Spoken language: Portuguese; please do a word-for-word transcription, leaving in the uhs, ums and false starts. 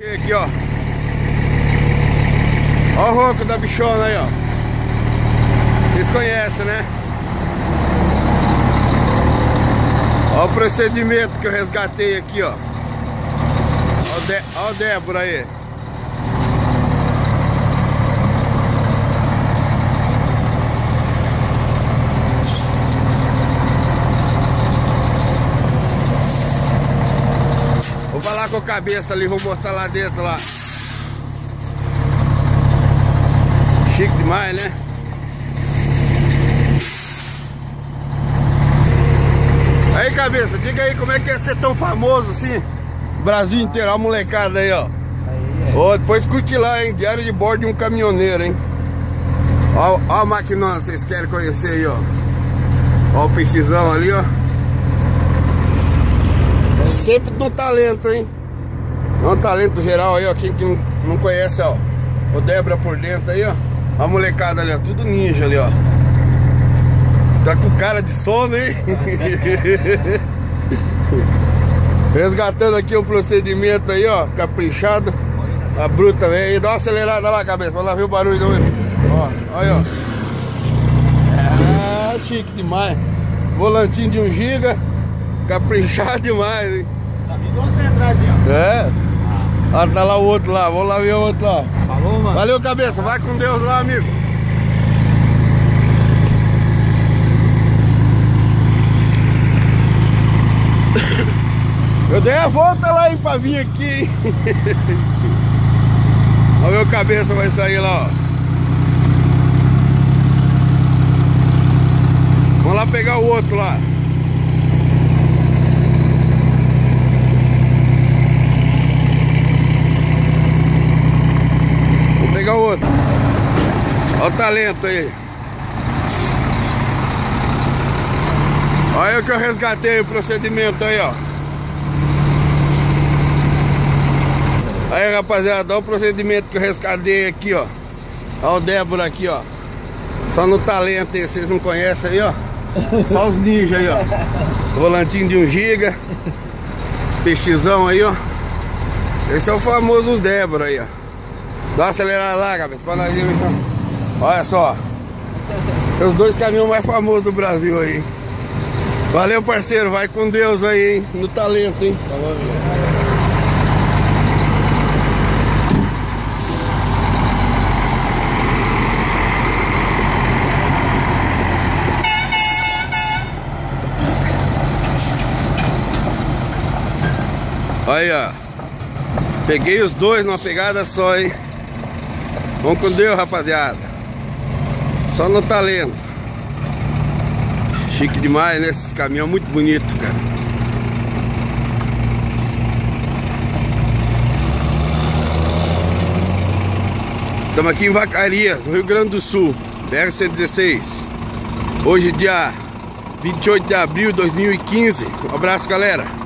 Aqui, ó. Ó o ronco da bichona aí, ó. Vocês conhecem, né? Ó o procedimento que eu resgatei aqui, ó. Ó o, De ó o Débora aí. Vou falar com a cabeça ali, vou mostrar lá dentro lá. Chique demais, né? Aí, cabeça, diga aí como é que é ser tão famoso assim. Brasil inteiro, ó a molecada aí, ó. Aí, é. Ó, depois curte lá, hein? Diário de bordo de um caminhoneiro, hein? Ó, ó a maquinona, vocês querem conhecer aí, ó. Ó o piscizão ali, ó. Sempre no talento, hein? É um talento geral aí, ó. Quem que não conhece, ó. O Débora por dentro aí, ó. A molecada ali, ó. Tudo ninja ali, ó. Tá com cara de sono, hein? Resgatando aqui o procedimento aí, ó. Caprichado. A bruta, velho. Dá uma acelerada lá, cabeça, pra lá ver o barulho do... Ó, aí, ó. Ah, chique demais. Volantinho de um giga. Caprichado demais, hein? Tá vindo outro aí atrás, ó. É? Ah, tá lá o outro lá. Vamos lá ver o outro lá. Falou, mano. Valeu, cabeça. Vai com Deus lá, amigo. Eu dei a volta lá, hein, pra vir aqui, hein? Olha o meu cabeça vai sair lá, ó. Vamos lá pegar o outro lá. Vou pegar o outro. Olha o talento aí. Olha o que eu resgatei, o procedimento aí, ó. Aí, rapaziada, olha o procedimento que eu rescatei aqui, ó. Olha o Débora aqui, ó. Só no talento aí, vocês não conhecem aí, ó. Só os ninjas aí, ó. Volantinho de um giga. Peixezão aí, ó. Esse é o famoso os Débora aí, ó. Dá uma acelerada lá, cabeça, pra nós ir, então. Olha só. Os dois caminhões mais famosos do Brasil aí. Valeu, parceiro. Vai com Deus aí, hein. No talento, hein. Falou, amigo. Aí, ó. Peguei os dois numa pegada só, hein. Vamos com Deus, rapaziada. Só no talento. Chique demais, né? Esses caminhões muito bonitos, cara. Estamos aqui em Vacaria, no Rio Grande do Sul, B R cento e dezesseis. Hoje, dia vinte e oito de abril de dois mil e quinze. Um abraço, galera.